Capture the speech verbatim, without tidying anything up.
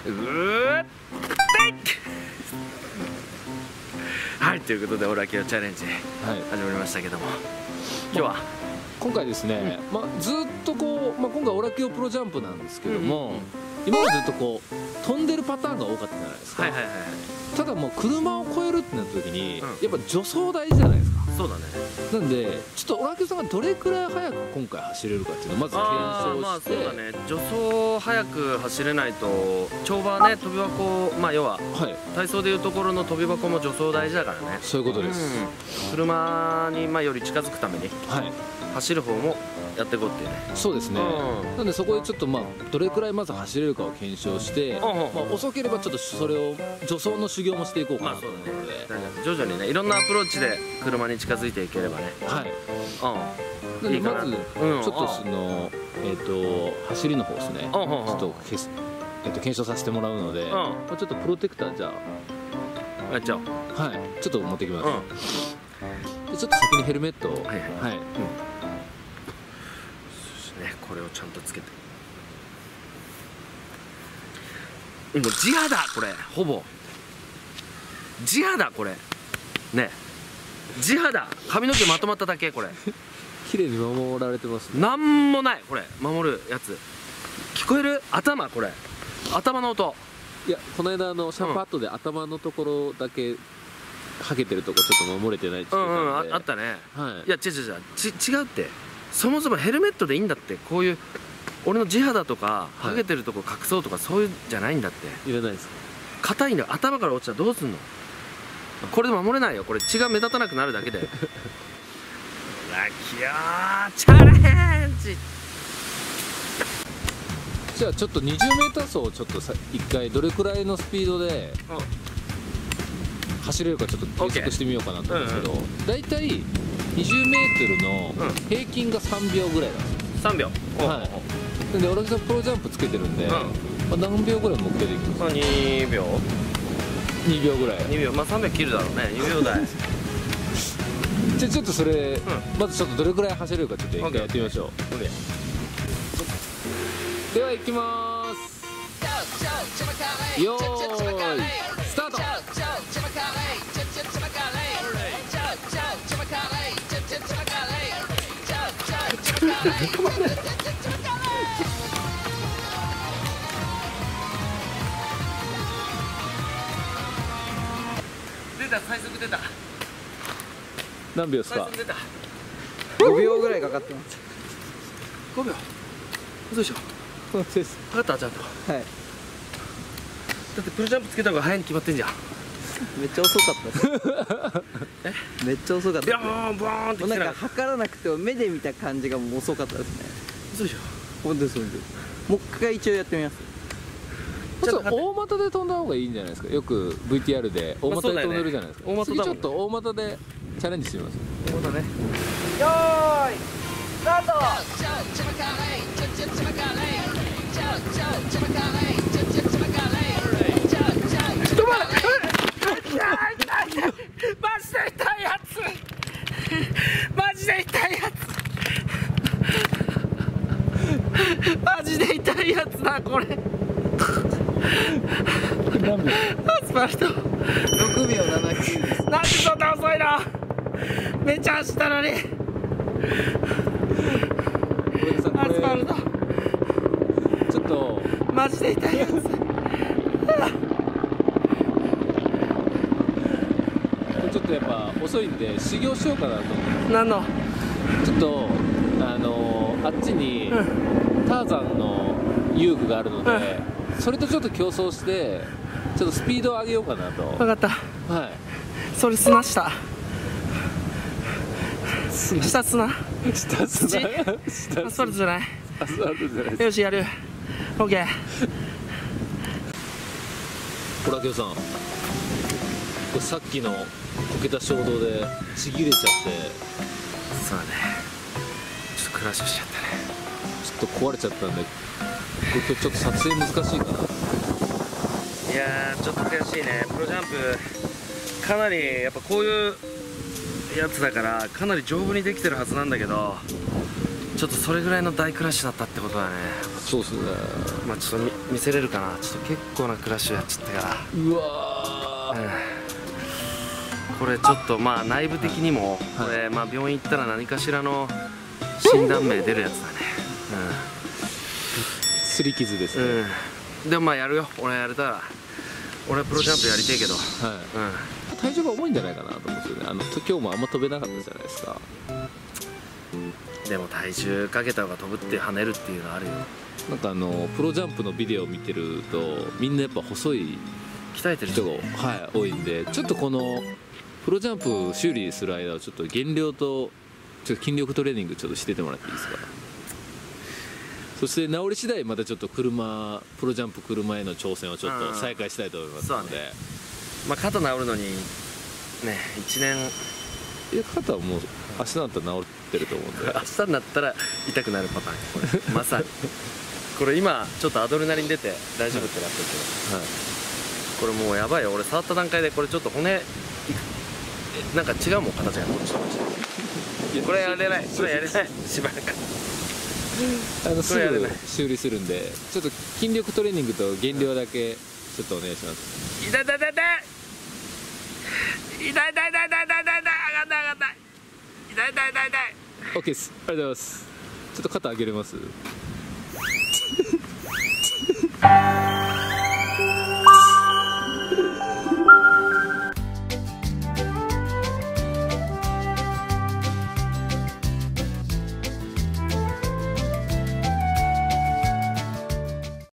うーってはい、ということでオラキオチャレンジ始まりましたけども、今日は今回ですね、まあ、ずっとこう、まあ、今回オラキオプロジャンプなんですけども、今までずっとこう飛んでるパターンが多かったじゃないですか。ただもう車を越えるってなった時に、やっぱ助走大事じゃないですか。 そうだね。 なんでちょっとオラキオさんがどれくらい速く今回走れるかっていうのをまず検証して、 まあそうだね、助走速く走れないと跳馬ね、跳び箱、まあ要は体操でいうところの跳び箱も助走大事だからね。 そういうことです。 車にまあより近づくために走る方もやっていこうっていうね。 そうですね。なんでそこでちょっとまあどれくらいまず走れるかを検証して、まあ遅ければちょっとそれを助走の修行もしていこうかなと思うので、 徐々にねいろんなアプローチで車に近づいていければね。はい。 うん。なんでまずちょっとそのえっと走りの方ですね。ちょっとえっと検証させてもらうので、まあちょっとプロテクターじゃあやっちゃおう。 はい。ちょっと持ってきます。でちょっと先にヘルメットをはいはい。 これをちゃんとつけて、もう地肌これほぼ地肌これね、地肌髪の毛まとまっただけこれ綺麗に守られてますね。 なんもないこれ守るやつ。聞こえる？頭これ頭の音。 いやこの間あのシャンパッドで頭のところだけはげてるとこちょっと守れてないって言ってたんで。 うんうんあったね。 はい。 いや違う違う違うち違うって。そもそもヘルメットでいいんだって。こういう俺の地肌とかハゲてるとこ隠そうとかそういうんじゃないんだって。 いらないです。 硬いんだよ。頭から落ちたらどうすんの。これで守れないよ。これ血が目立たなくなるだけでラキオーチャレンジ。 じゃあちょっと にじゅうメーター 走をちょっとさ一回どれくらいのスピードで走れるかちょっと計測してみようかなと思うんですけど、だいたいにじゅうメートルの平均がさんびょうぐらいなんですよ。 さんびょう。 はい。でオラキオさんプロジャンプつけてるんで、まあ何秒ぐらい目標できます？ にびょうにびょうぐらい。 にびょう、まあさんびょう切るだろうね。にびょう台じゃあちょっとそれまずちょっとどれくらい走れるかちょっと一回やってみましょう。では行きまーす。よーいスタート。 出た、最速出た。 何秒ですか？ ごびょうぐらいかかってます。 ごびょう。嘘でしょ。 そうです。 かかったちゃんと。 はい。 だってプロジャンプつけた方が早いに決まってんじゃん。 めっちゃ遅かったです。え？めっちゃ遅かった。 ビョーンボーンって来てなかった。 なんか測らなくても目で見た感じがもう遅かったですね。 嘘でしょ。 本当です本当です。もう一回一応やってみます。 ちょっと大股で飛んだ方がいいんじゃないですか。よく ブイティーアール で大股で飛んでるじゃないですか。次ちょっと大股でチャレンジしてみます。 大股ね。 よーいスタート。 マジで痛いやつマジで痛いやつマジで痛いやつだこれ。アスファルトろくびょうななきゅうです。 なんでそんな遅いの。めっちゃ走ったのに。アスファルトちょっとマジで痛いやつ。 ちょっとやっぱ遅いんで修行しようかなと思って。 何の？ ちょっとあのー、あっちにターザンの遊具があるので、うん、それとちょっと競争してちょっとスピードを上げようかなと。 分かった。 はい。 それ砂下下砂下砂アスファルトじゃない。 アスファルトじゃないです。 よしやる。オッケー。 オラキオさん、これさっきのこけた衝動でちぎれちゃって。 そうだね、ちょっとクラッシュしちゃったね。 ちょっと壊れちゃったんで、これ今日ちょっと撮影難しいかな。 いやーちょっと悔しいね。プロジャンプかなりやっぱこういうやつだからかなり丈夫にできてるはずなんだけど、ちょっちょっとそれぐらいの大クラッシュだったってことだね。 そうっすね。 まあちょっと 見, 見せれるかな。ちょっと結構なクラッシュやっちゃったから。 うわー、 うん、これちょっとまあ内部的にもこれ、 はい、 まあ病院行ったら何かしらの診断名出るやつだね。 すり傷ですね。 うん、うん、でもまあやるよ。俺やれたら俺はプロジャンプやりてえけど、 はい、 うん、 体重が重いんじゃないかなと思うんですよね。あの今日もあんま飛べなかったじゃないですか。 でも体重かけた方が飛ぶって跳ねるっていうのはあるよ。 なんかあのプロジャンプのビデオを見てるとみんなやっぱ細い鍛えてる人が、はい、多いんで、ちょっとこのプロジャンプ修理する間はちょっと減量とちょっと筋力トレーニングちょっとしててもらっていいですか。そして治り次第またちょっと車プロジャンプ車への挑戦をちょっと再開したいと思いますので、 ね、まあ肩治るのにねいちねん、 いや肩はもう明日になったら治ってると思うんで明日になったら痛くなるパターンこれまさにこれ今ちょっとアドレナリン出て大丈夫ってなってるけど、はい、これもうやばいよ。俺触った段階でこれちょっと骨なんか違うもん形がこっちとこっちこれやれないこれやれないしばらくあのすぐ修理するんで、ちょっと筋力トレーニングと減量だけちょっとお願いします。 痛い痛い痛い痛い痛い痛い痛い痛い痛い痛い痛い上がった上がった痛い痛い痛い痛い。 OK です。ありがとうございます。ちょっと肩上げれます